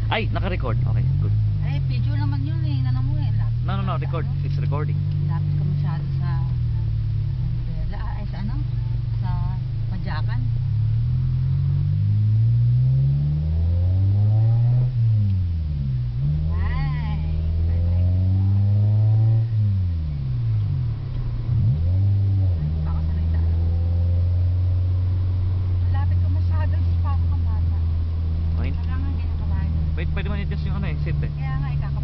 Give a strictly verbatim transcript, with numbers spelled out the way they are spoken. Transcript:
Ay, naka-record. Okay, good. Eh, video naman yun eh. Ano mo eh. Lapit No, no, no, ka sa record. ano? It's recording. Lapit ka masyado sa umbrella. Ay, sa ano? Sa padyakan. Ay. Pa ako sa nagdaan. Lapit ka masyado. Diyos pa ako kang bata. Okay. Kailangan hindi nakalayo. Wait, pwede man i-adjust yung ano eh, seat eh. Kaya nga, ikakalayo.